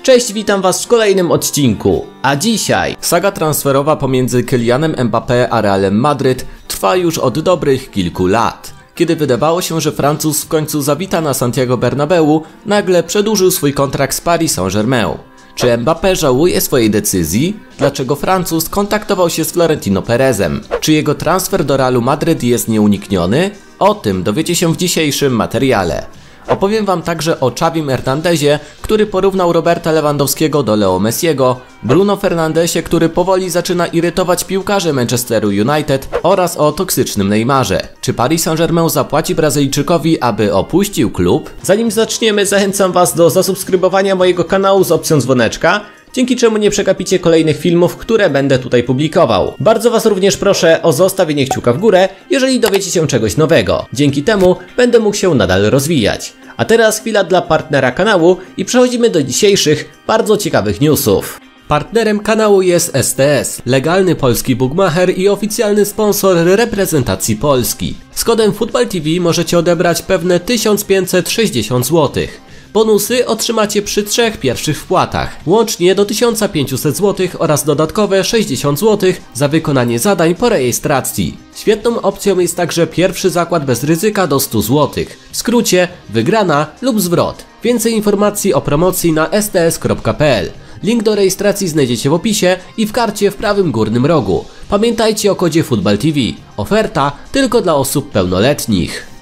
Cześć, witam was w kolejnym odcinku, a dzisiaj saga transferowa pomiędzy Kylianem Mbappé a Realem Madryt trwa już od dobrych kilku lat. Kiedy wydawało się, że Francuz w końcu zawita na Santiago Bernabeu, nagle przedłużył swój kontrakt z Paris Saint-Germain. Czy Mbappé żałuje swojej decyzji? Dlaczego Francuz kontaktował się z Florentino Perezem? Czy jego transfer do Realu Madryt jest nieunikniony? O tym dowiecie się w dzisiejszym materiale. Opowiem wam także o Xavim Hernandezie, który porównał Roberta Lewandowskiego do Leo Messiego, Bruno Fernandesie, który powoli zaczyna irytować piłkarzy Manchesteru United oraz o toksycznym Neymarze. Czy Paris Saint-Germain zapłaci Brazylijczykowi, aby opuścił klub? Zanim zaczniemy, zachęcam was do zasubskrybowania mojego kanału z opcją dzwoneczka, dzięki czemu nie przegapicie kolejnych filmów, które będę tutaj publikował. Bardzo was również proszę o zostawienie kciuka w górę, jeżeli dowiecie się czegoś nowego. Dzięki temu będę mógł się nadal rozwijać. A teraz chwila dla partnera kanału i przechodzimy do dzisiejszych, bardzo ciekawych newsów. Partnerem kanału jest STS, legalny polski bookmacher i oficjalny sponsor reprezentacji Polski. Z kodem FootballTV możecie odebrać pewne 1560 zł. Bonusy otrzymacie przy 3 pierwszych wpłatach, łącznie do 1500 zł oraz dodatkowe 60 zł za wykonanie zadań po rejestracji. Świetną opcją jest także pierwszy zakład bez ryzyka do 100 zł. W skrócie wygrana lub zwrot. Więcej informacji o promocji na sts.pl. Link do rejestracji znajdziecie w opisie i w karcie w prawym górnym rogu. Pamiętajcie o kodzie FootballTV. Oferta tylko dla osób pełnoletnich.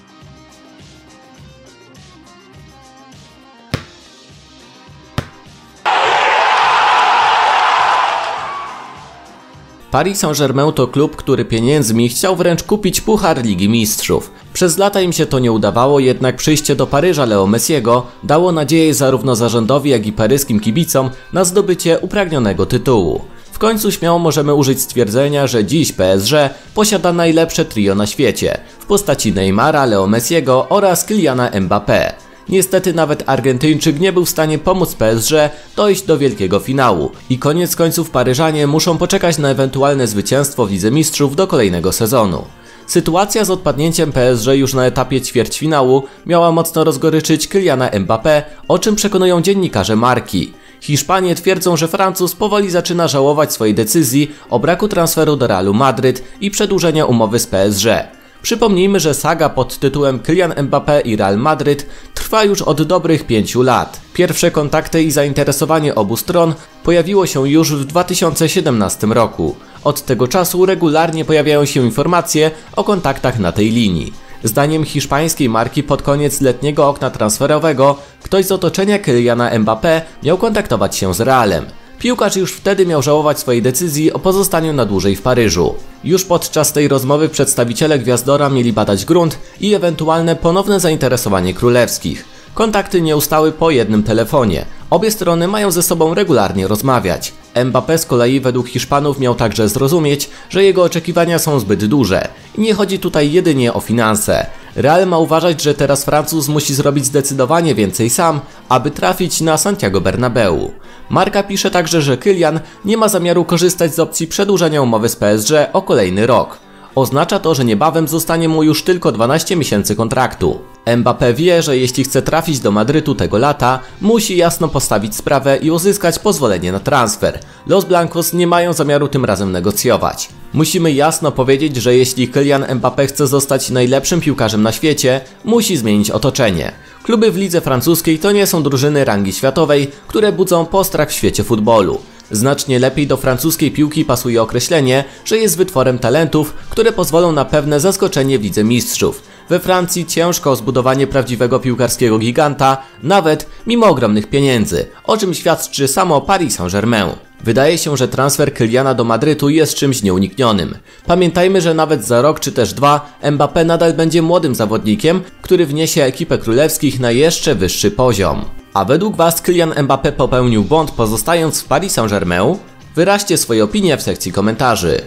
Paris Saint-Germain to klub, który pieniędzmi chciał wręcz kupić Puchar Ligi Mistrzów. Przez lata im się to nie udawało, jednak przyjście do Paryża Leo Messiego dało nadzieję zarówno zarządowi, jak i paryskim kibicom na zdobycie upragnionego tytułu. W końcu śmiało możemy użyć stwierdzenia, że dziś PSG posiada najlepsze trio na świecie w postaci Neymara, Leo Messiego oraz Kyliana Mbappé. Niestety nawet Argentyńczyk nie był w stanie pomóc PSG dojść do wielkiego finału i koniec końców Paryżanie muszą poczekać na ewentualne zwycięstwo w Lidze Mistrzów do kolejnego sezonu. Sytuacja z odpadnięciem PSG już na etapie ćwierćfinału miała mocno rozgoryczyć Kyliana Mbappé, o czym przekonują dziennikarze Marki. Hiszpanie twierdzą, że Francuz powoli zaczyna żałować swojej decyzji o braku transferu do Realu Madryt i przedłużenia umowy z PSG. Przypomnijmy, że saga pod tytułem Kylian Mbappé i Real Madryt trwa już od dobrych 5 lat. Pierwsze kontakty i zainteresowanie obu stron pojawiło się już w 2017 roku. Od tego czasu regularnie pojawiają się informacje o kontaktach na tej linii. Zdaniem hiszpańskiej marki pod koniec letniego okna transferowego ktoś z otoczenia Kyliana Mbappé miał kontaktować się z Realem. Piłkarz już wtedy miał żałować swojej decyzji o pozostaniu na dłużej w Paryżu. Już podczas tej rozmowy przedstawiciele Gwiazdora mieli badać grunt i ewentualne ponowne zainteresowanie królewskich. Kontakty nie ustały po jednym telefonie. Obie strony mają ze sobą regularnie rozmawiać. Mbappé z kolei według Hiszpanów miał także zrozumieć, że jego oczekiwania są zbyt duże. I nie chodzi tutaj jedynie o finanse. Real ma uważać, że teraz Francuz musi zrobić zdecydowanie więcej sam, aby trafić na Santiago Bernabeu. Marka pisze także, że Kylian nie ma zamiaru korzystać z opcji przedłużenia umowy z PSG o kolejny rok. Oznacza to, że niebawem zostanie mu już tylko 12 miesięcy kontraktu. Mbappé wie, że jeśli chce trafić do Madrytu tego lata, musi jasno postawić sprawę i uzyskać pozwolenie na transfer. Los Blancos nie mają zamiaru tym razem negocjować. Musimy jasno powiedzieć, że jeśli Kylian Mbappé chce zostać najlepszym piłkarzem na świecie, musi zmienić otoczenie. Kluby w lidze francuskiej to nie są drużyny rangi światowej, które budzą postrach w świecie futbolu. Znacznie lepiej do francuskiej piłki pasuje określenie, że jest wytworem talentów, które pozwolą na pewne zaskoczenie w Lidze Mistrzów. We Francji ciężko o zbudowanie prawdziwego piłkarskiego giganta, nawet mimo ogromnych pieniędzy, o czym świadczy samo Paris Saint-Germain. Wydaje się, że transfer Kyliana do Madrytu jest czymś nieuniknionym. Pamiętajmy, że nawet za rok czy też 2 Mbappé nadal będzie młodym zawodnikiem, który wniesie ekipę królewskich na jeszcze wyższy poziom. A według was Kylian Mbappé popełnił błąd pozostając w Paris Saint-Germain? Wyraźcie swoje opinie w sekcji komentarzy.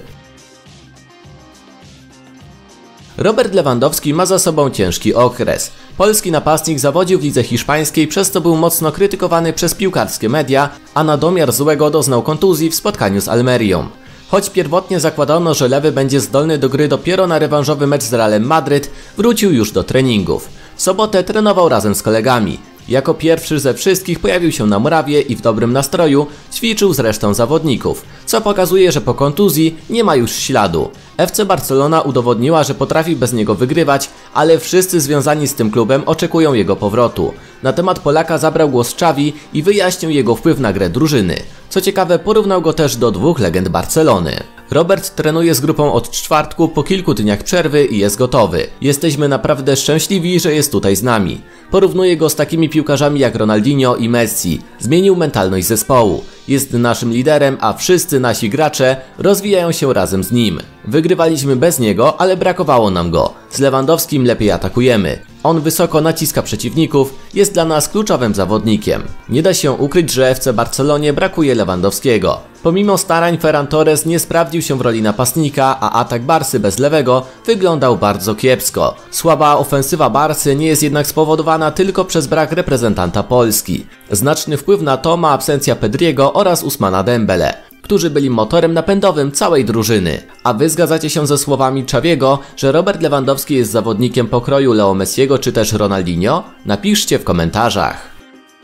Robert Lewandowski ma za sobą ciężki okres. Polski napastnik zawodził w lidze hiszpańskiej, przez co był mocno krytykowany przez piłkarskie media, a na domiar złego doznał kontuzji w spotkaniu z Almerią. Choć pierwotnie zakładano, że lewy będzie zdolny do gry dopiero na rewanżowy mecz z Realem Madryt, wrócił już do treningów. W sobotę trenował razem z kolegami. Jako pierwszy ze wszystkich pojawił się na murawie i w dobrym nastroju ćwiczył z resztą zawodników, co pokazuje, że po kontuzji nie ma już śladu. FC Barcelona udowodniła, że potrafi bez niego wygrywać, ale wszyscy związani z tym klubem oczekują jego powrotu. Na temat Polaka zabrał głos Xavi i wyjaśnił jego wpływ na grę drużyny. Co ciekawe, porównał go też do dwóch legend Barcelony. Robert trenuje z grupą od czwartku po kilku dniach przerwy i jest gotowy. Jesteśmy naprawdę szczęśliwi, że jest tutaj z nami. Porównuje go z takimi piłkarzami jak Ronaldinho i Messi. Zmienił mentalność zespołu. Jest naszym liderem, a wszyscy nasi gracze rozwijają się razem z nim. Wygrywaliśmy bez niego, ale brakowało nam go. Z Lewandowskim lepiej atakujemy. On wysoko naciska przeciwników, jest dla nas kluczowym zawodnikiem. Nie da się ukryć, że FC Barcelonie brakuje Lewandowskiego. Pomimo starań Ferran Torres nie sprawdził się w roli napastnika, a atak Barsy bez lewego wyglądał bardzo kiepsko. Słaba ofensywa Barsy nie jest jednak spowodowana tylko przez brak reprezentanta Polski. Znaczny wpływ na to ma absencja Pedriego oraz Ousmana Dembele, którzy byli motorem napędowym całej drużyny. A wy zgadzacie się ze słowami Xaviego, że Robert Lewandowski jest zawodnikiem pokroju Leo Messiego czy też Ronaldinho? Napiszcie w komentarzach.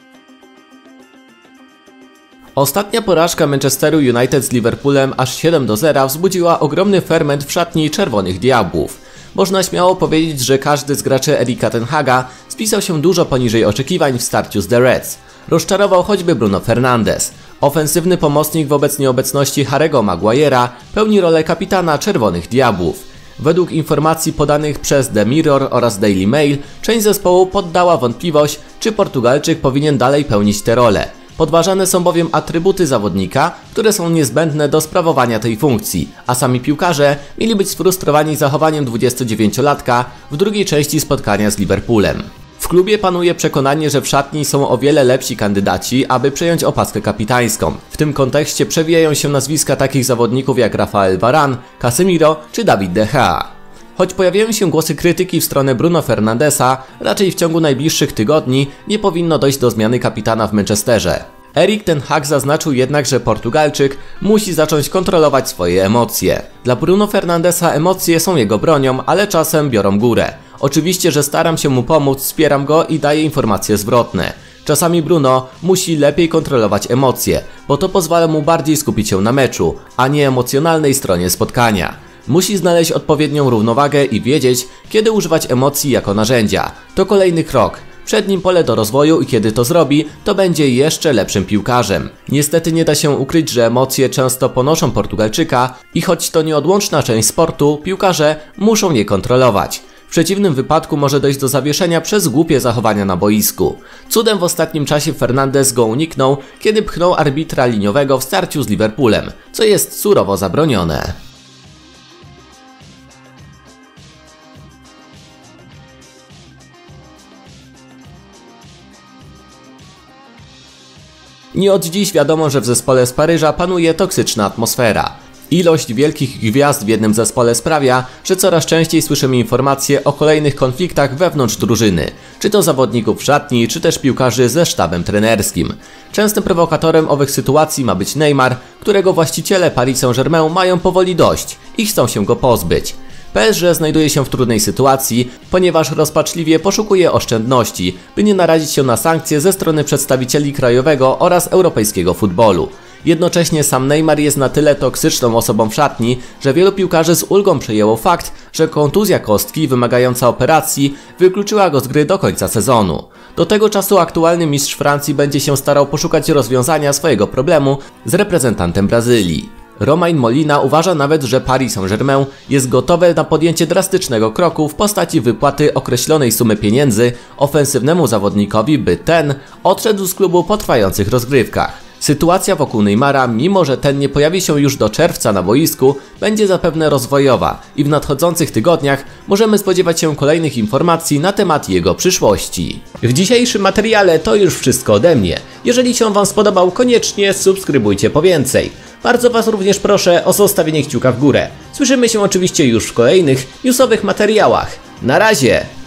Ostatnia porażka Manchesteru United z Liverpoolem aż 7-0 wzbudziła ogromny ferment w szatni Czerwonych Diabłów. Można śmiało powiedzieć, że każdy z graczy Erika ten Haga spisał się dużo poniżej oczekiwań w starciu z The Reds. Rozczarował choćby Bruno Fernandes. Ofensywny pomocnik wobec nieobecności Harry'ego Maguire'a pełni rolę kapitana Czerwonych Diabłów. Według informacji podanych przez The Mirror oraz Daily Mail, część zespołu poddała wątpliwość, czy Portugalczyk powinien dalej pełnić tę rolę. Podważane są bowiem atrybuty zawodnika, które są niezbędne do sprawowania tej funkcji, a sami piłkarze mieli być sfrustrowani zachowaniem 29-latka w drugiej części spotkania z Liverpoolem. W klubie panuje przekonanie, że w szatni są o wiele lepsi kandydaci, aby przejąć opaskę kapitańską. W tym kontekście przewijają się nazwiska takich zawodników jak Rafael Varane, Casemiro czy David De Gea. Choć pojawiają się głosy krytyki w stronę Bruno Fernandesa, raczej w ciągu najbliższych tygodni nie powinno dojść do zmiany kapitana w Manchesterze. Erik ten Hag zaznaczył jednak, że Portugalczyk musi zacząć kontrolować swoje emocje. Dla Bruno Fernandesa emocje są jego bronią, ale czasem biorą górę. Oczywiście, że staram się mu pomóc, wspieram go i daję informacje zwrotne. Czasami Bruno musi lepiej kontrolować emocje, bo to pozwala mu bardziej skupić się na meczu, a nie emocjonalnej stronie spotkania. Musi znaleźć odpowiednią równowagę i wiedzieć, kiedy używać emocji jako narzędzia. To kolejny krok. Przed nim pole do rozwoju i kiedy to zrobi, to będzie jeszcze lepszym piłkarzem. Niestety nie da się ukryć, że emocje często ponoszą Portugalczyka i choć to nieodłączna część sportu, piłkarze muszą je kontrolować. W przeciwnym wypadku może dojść do zawieszenia przez głupie zachowania na boisku. Cudem w ostatnim czasie Fernandes go uniknął, kiedy pchnął arbitra liniowego w starciu z Liverpoolem, co jest surowo zabronione. Nie od dziś wiadomo, że w zespole z Paryża panuje toksyczna atmosfera. Ilość wielkich gwiazd w jednym zespole sprawia, że coraz częściej słyszymy informacje o kolejnych konfliktach wewnątrz drużyny, czy to zawodników w szatni, czy też piłkarzy ze sztabem trenerskim. Częstym prowokatorem owych sytuacji ma być Neymar, którego właściciele Paris Saint-Germain mają powoli dość i chcą się go pozbyć. PSG znajduje się w trudnej sytuacji, ponieważ rozpaczliwie poszukuje oszczędności, by nie narazić się na sankcje ze strony przedstawicieli krajowego oraz europejskiego futbolu. Jednocześnie sam Neymar jest na tyle toksyczną osobą w szatni, że wielu piłkarzy z ulgą przyjęło fakt, że kontuzja kostki wymagająca operacji wykluczyła go z gry do końca sezonu. Do tego czasu aktualny mistrz Francji będzie się starał poszukać rozwiązania swojego problemu z reprezentantem Brazylii. Romain Molina uważa nawet, że Paris Saint-Germain jest gotowe na podjęcie drastycznego kroku w postaci wypłaty określonej sumy pieniędzy ofensywnemu zawodnikowi, by ten odszedł z klubu po trwających rozgrywkach. Sytuacja wokół Neymara, mimo że ten nie pojawi się już do czerwca na boisku, będzie zapewne rozwojowa i w nadchodzących tygodniach możemy spodziewać się kolejnych informacji na temat jego przyszłości. W dzisiejszym materiale to już wszystko ode mnie. Jeżeli się Wam spodobał, koniecznie subskrybujcie po więcej. Bardzo Was również proszę o zostawienie kciuka w górę. Słyszymy się oczywiście już w kolejnych newsowych materiałach. Na razie!